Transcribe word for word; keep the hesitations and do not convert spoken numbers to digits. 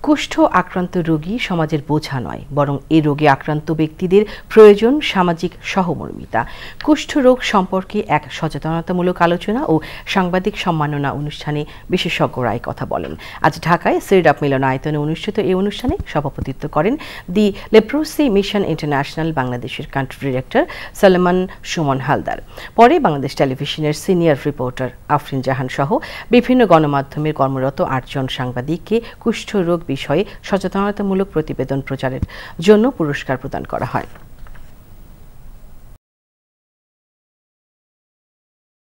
কুষ্ঠ আক্রান্ত রোগী সমাজের বোঝা নয়, বরং এ রোগে আক্রান্ত ব্যক্তিদের প্রয়োজন সামাজিক সহমর্মিতা। কুষ্ঠ রোগ সম্পর্কে এক সচেতনতামূলক আলোচনা ও সাংবাদিক সম্মাননা অনুষ্ঠানে বিশেষজ্ঞরা এই কথা বলেন। আজ ঢাকায় সিরডাপ মিলনায়তনে অনুষ্ঠিত এই অনুষ্ঠানে সভাপতিত্ব করেন দি লেপ্রোসি মিশন ইন্টারন্যাশনাল বাংলাদেশের কান্ট্রি ডিরেক্টর সলমন সুমন হালদার। পরে বাংলাদেশ টেলিভিশনের সিনিয়র রিপোর্টার আফরিন জাহান সহ বিভিন্ন গণমাধ্যমের কর্মরত আটজন সাংবাদিককে কুষ্ঠ রোগ বিষয়ে সচেতনতামূলক প্রতিবেদন প্রচারের জন্য পুরস্কার প্রদান করা হয়।